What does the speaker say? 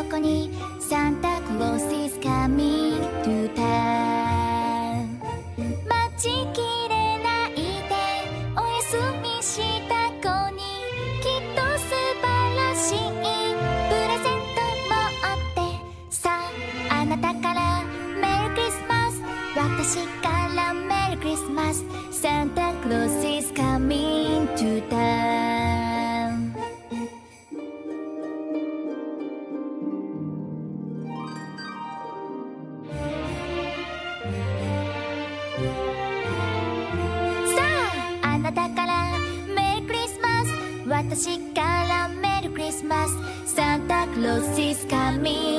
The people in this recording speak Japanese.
こに Santa Claus is coming to town 待ちきれないでお休みした子にきっと素晴らしいプレゼント持ってさあ、あなたからメリークリスマス、私からメリークリスマス Santa Claus is coming to town さあ、あなたからメリークリスマス、私からメリークリスマス Santa Claus is coming